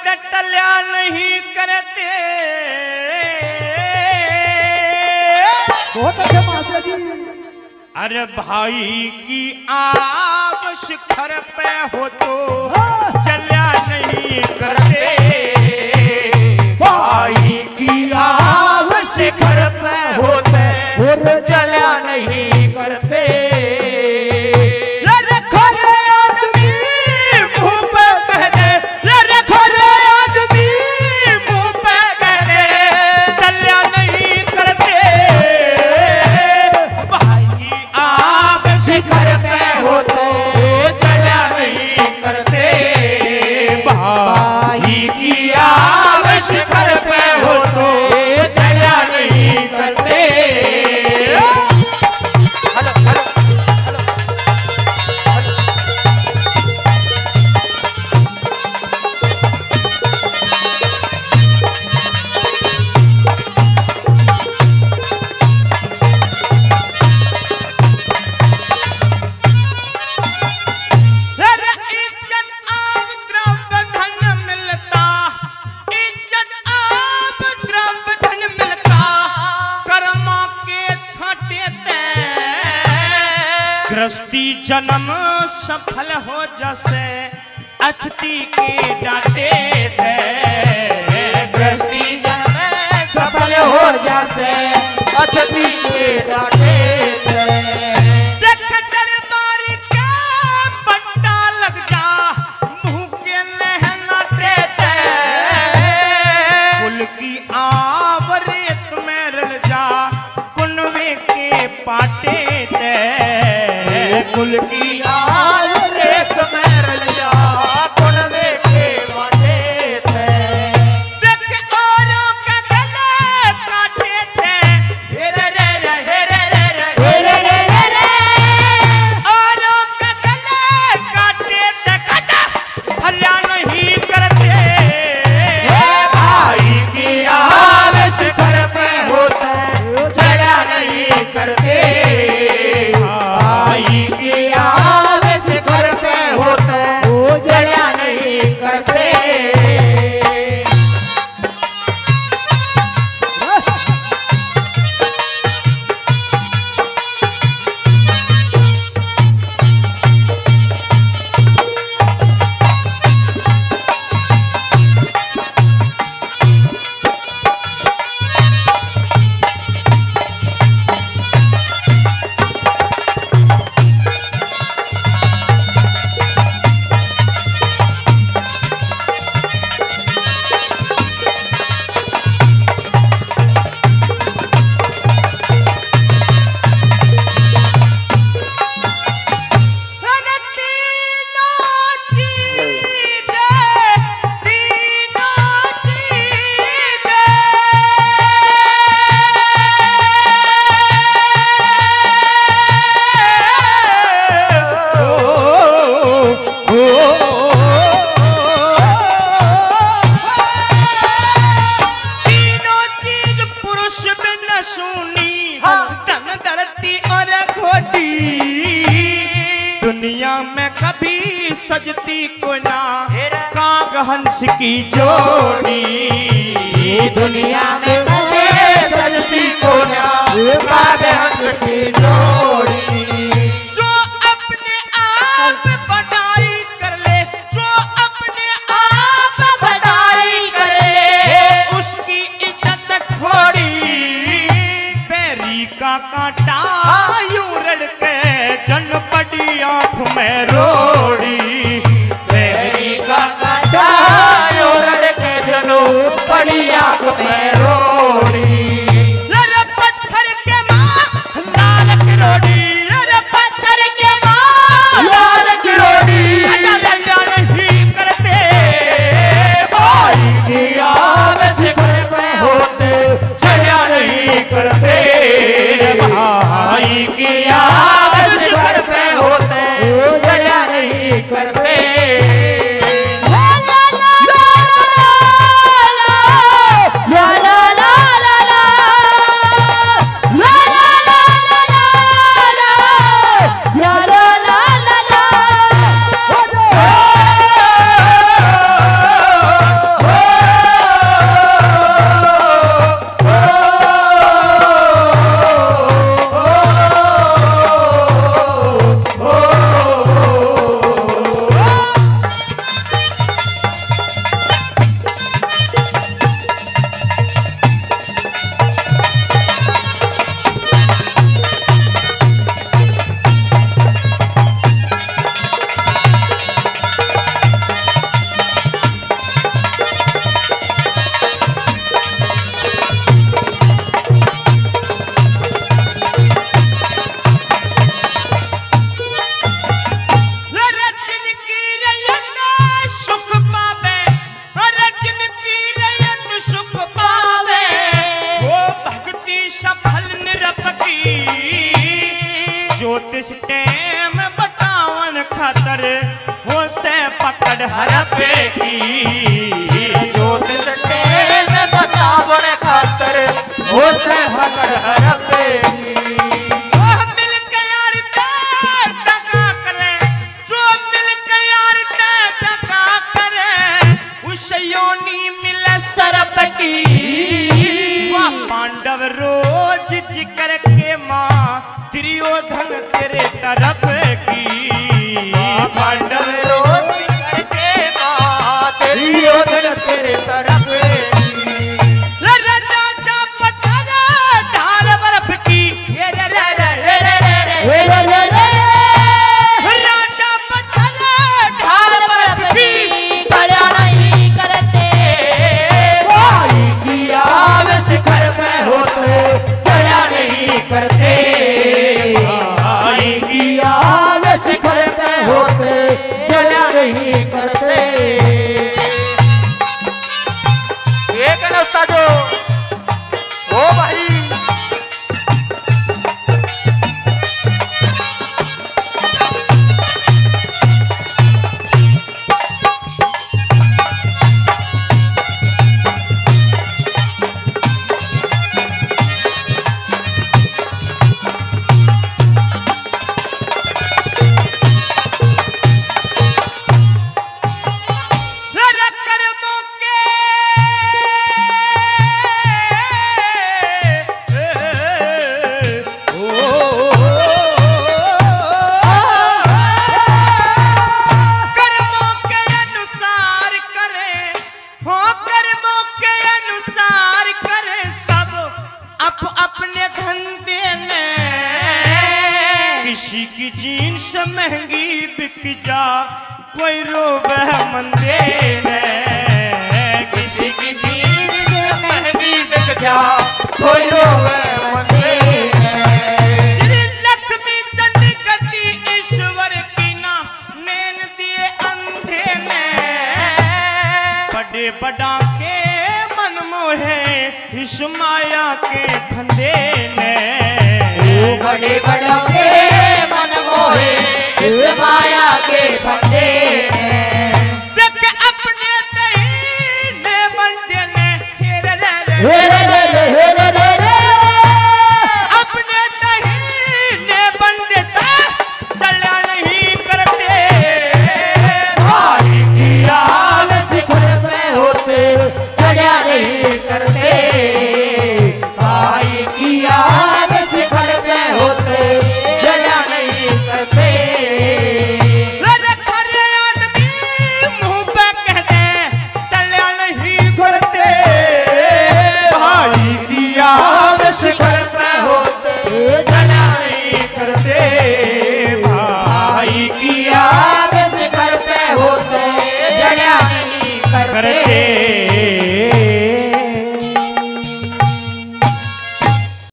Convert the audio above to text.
टल्या नहीं करते। बहुत अच्छे मास्टर जी। अरे भाई की आव शिखर पे हो तो चल्या नहीं करते। भाई की आव शिखर पे होते चल्या नहीं करते। गृहस्थी जन्म सफल हो जैसे अतिथि के डांटे थे। गृहस्थी जन्म सफल हो जैसे अतिथि के डांटे थे। देख दरबार का पट्टा लग जा मुंह के नहलाते थे। कुल की आवरेत में रल जा कुनवे के पाटे थे। कुल की आवरेत में रल जा कुनवे के पाटे थे। देख औरों का गले काटे थे। हेरे रे रे हेरे रे रे हेरे रे रे रे। औरों का गले काटे थे काटा भला नहीं करते। भाई की आव शिखर पे होते चढ़ा नहीं करते। भाई की आव शिखर पे होते चढ़ा नहीं करते। दुनिया में कभी सजती को ना काग हंस की जोड़ी। दुनिया में कभी सजती को ना काग हंस की जोड़ी। जो अपने आप बढ़ाई कर ले, जो अपने आप बढ़ाई कर ले, उसकी इज्जत खोड़ी। बैरी का कांटा यूं रड़ के जन पड़ी आंख में रोड़ी। बैरी का कांटा यूं रड़ के जनो पड़ी आंख में रोड़ी। लड़ पत्थर के मां लाल की रोड़ी। हड़पे की जोत सटे में बतावन खातर हो से हकड़ हड़पे की ओह मिल के यार ते टका करे जो मिल के यार ते टका करे उस योनी मिले सरप की वाह पांडव रोज जिक्र के माँ दुर्योधन तेरे तरफ की पांडव रोज करके बात दुर्योधन तेरे तरफ राजा पत्थर ढाल बर्फ की ये रे रे रे रे रे राजा पत्थर ढाल बर्फ की बड़ा नहीं करते भाई की आग शिखर में होते दया नहीं करते भाई की आग शिखर में होते दया नहीं करते एक रास्ता जो ओ भाई कर्मों के कर्मों के अनुसार करे हो कर्मों के अनुसार करे सब अपने धंधे में किसी की जीन्स महंगी बिक जा कोई रोवे मंदे में किसी की जीत महंगी बिक जा कोई लोग मंदे श्री लक्ष्मी चंद गति ईश्वर की ना नैन दिए अंधे ने बड़े बड़ा के मन मोहे इस माया के फंदे ने बड़े बड़ों के मन मोहे इस माया के फंदे